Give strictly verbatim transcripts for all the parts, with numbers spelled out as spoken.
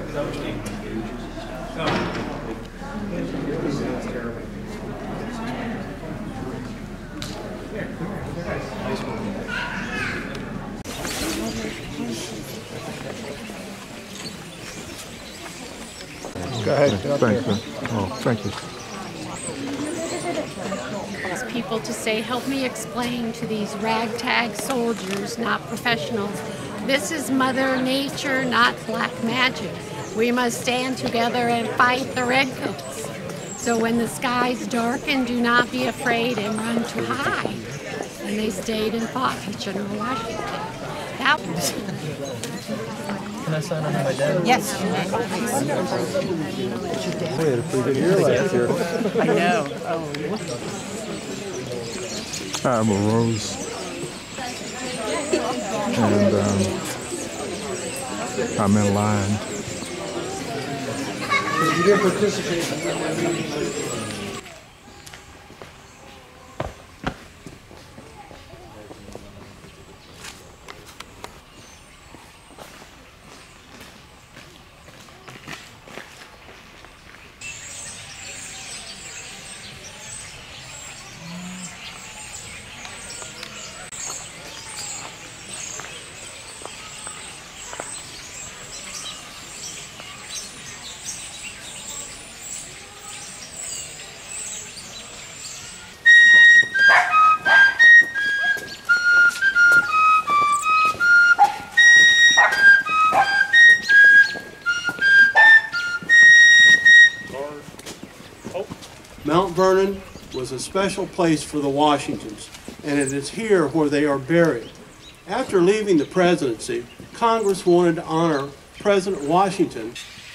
Go ahead. Thank you. Oh, thank you. People to say, help me explain to these ragtag soldiers, not professionals, this is Mother Nature, not black magic. We must stand together and fight the redcoats. So when the skies darken, do not be afraid and run to hide. And they stayed and fought for General Washington. That was... Can I sign under my dad? Yes. We had a pretty good year last year. I know. Oh, I'm a Rose. And um, I'm in line. You didn't participate. Mount Vernon was a special place for the Washingtons, and it is here where they are buried. After leaving the presidency, Congress wanted to honor President Washington.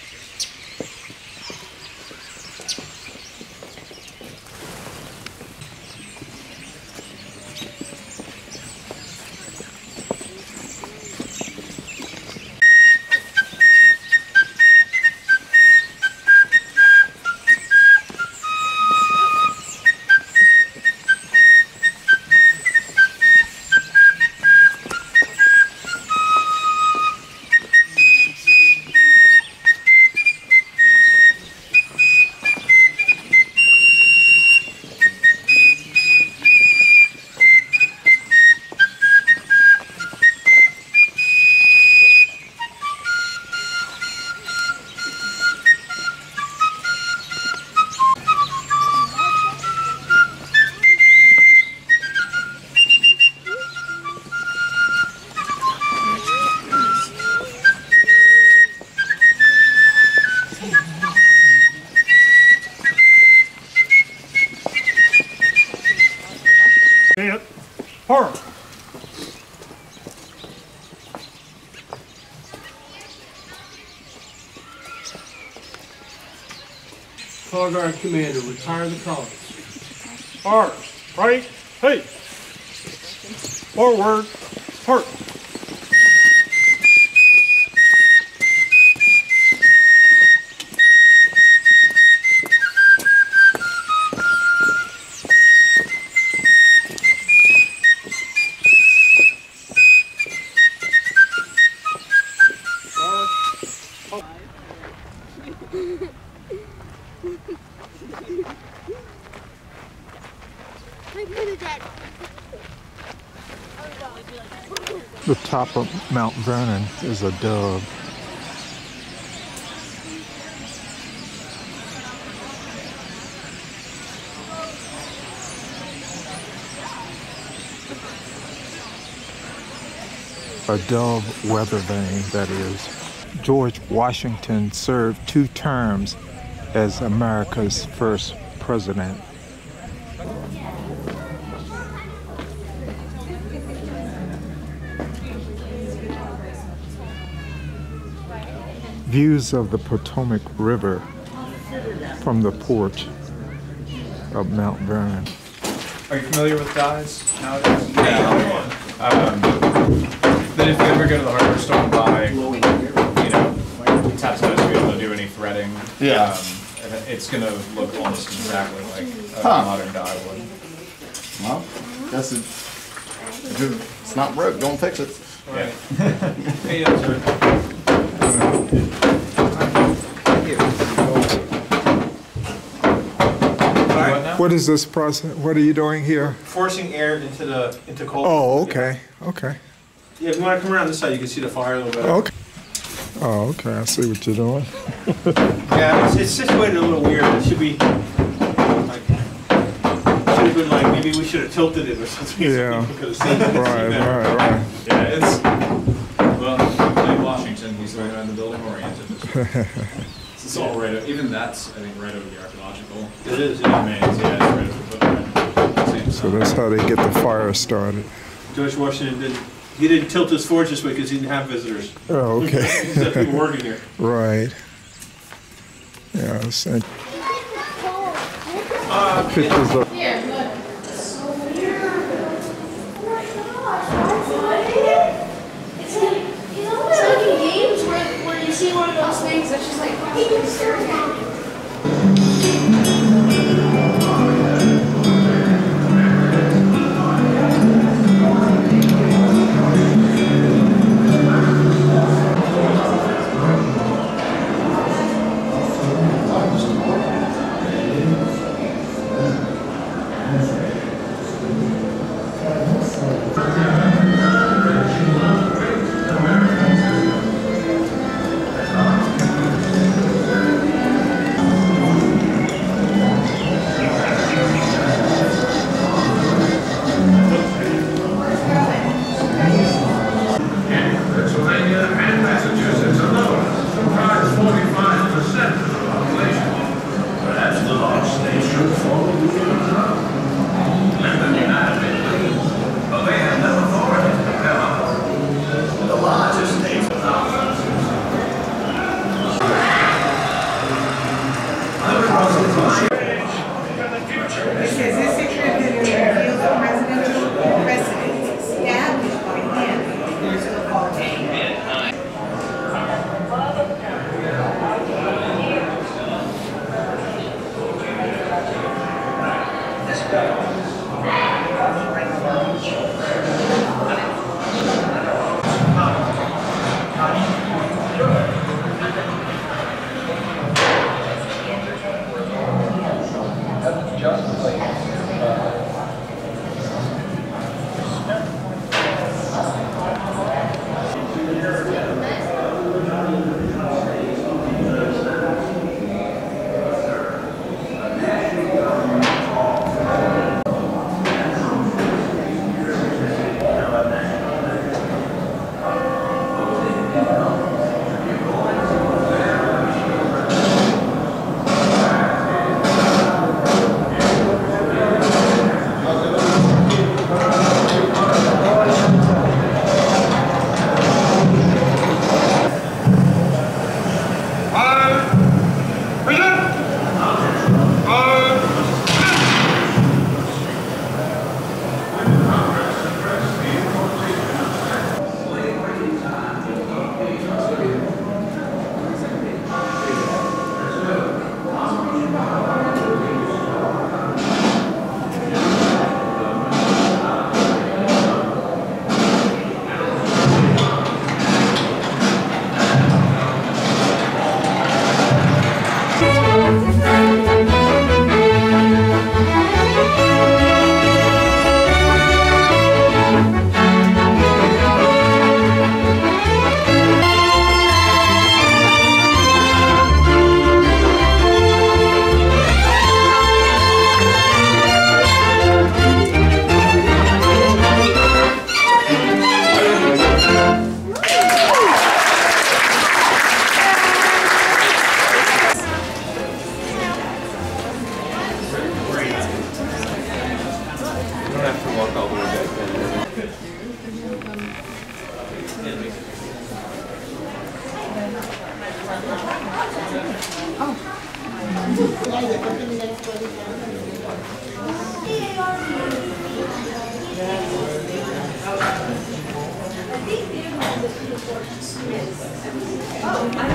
Park. Color Guard Commander, retire the colors. Park. Right. Hey. Forward. Park. The top of Mount Vernon is a dove. A dove weather vane, that is. George Washington served two terms as America's first president. Views of the Potomac River from the porch of Mount Vernon. Are you familiar with dyes nowadays? Yeah. Um, then if you ever go to the hardware store and buy, you know, tattoos to be able to do any threading, yeah. um, it's going to look almost exactly like a huh. modern dye would. Well, guess it, if it's not broke, don't fix it. Yeah. Hey, that's right. What is this process? What are you doing here? Forcing air into the into coal. Oh, okay, okay. Yeah, if you want to come around this side, you can see the fire a little bit. Okay. Oh, okay, I see what you're doing. Yeah, it's, it's situated a little weird. It should be like, should have been like, maybe we should have tilted it or something. Yeah. So people could have seen it. Right, right, right. Yeah, it's, well, like Washington, he's right around the building oriented. It's all right, even that's, I think, right over the archaeological. It is, yeah. Remains, yeah, it's right over the footprint. Same So time. that's how they get the fire started. George Washington didn't, he didn't tilt his forge this way because he didn't have visitors. Oh, He just had okay. people working here. Right. Yeah, it's and pictures of Here, look. It's like, it's like in games where, where you see one of those things that's just like, people staring at you. Pennsylvania and Massachusetts alone comprise forty-five percent of the population. Perhaps the large states should follow the rule. And the United States, but they have no authority to compel us. The largest states are not. It says this attribute to reveal the presidential precedents established by him in the following. Oh,